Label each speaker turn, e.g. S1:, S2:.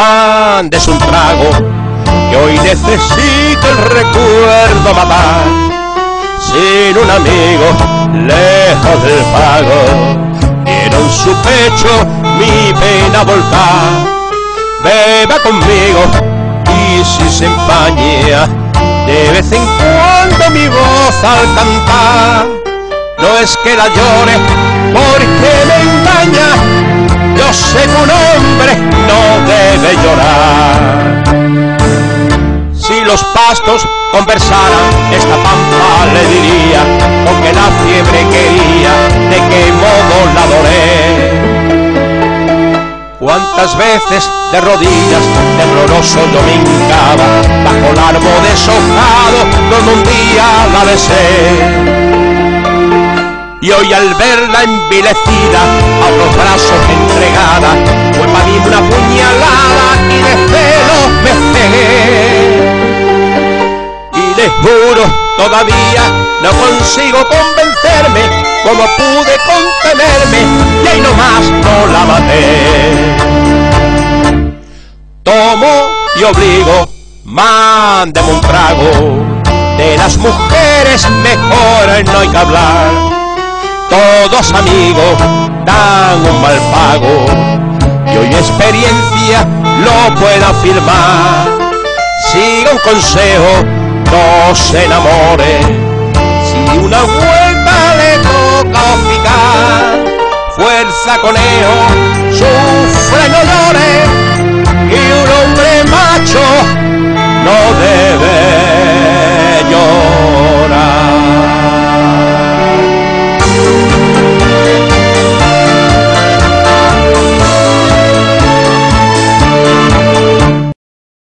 S1: mandes un trago, que hoy necesito el recuerdo matar. Sin un amigo, lejos del pago, quiero en su pecho mi pena volcar. Beba conmigo y si se empaña de vez en cuando mi voz al cantar, no es que la llore porque me engaña, yo sé que un hombre no debe llorar. Si los pastos conversaran, esta pampa le diría con que la fiebre quería, de qué modo la adoré. Cuántas veces de rodillas tembloroso yo me hincaba bajo el árbol deshojado donde un día la besé. Y hoy al verla envilecida a otros brazos entregada, fue para mí una puñalada y de celos me cegué. Y les juro, todavía no consigo convencerme como pude contenerme, y ahí nomás no la maté. Tomo y obligo, mándeme un trago, de las mujeres mejor no hay que hablar. Todos amigos dan un mal pago, y hoy mi experiencia lo puedo afirmar. Siga un consejo, no se enamore, si una vuelta le toca picar, fuerza conejo, sufre no llore,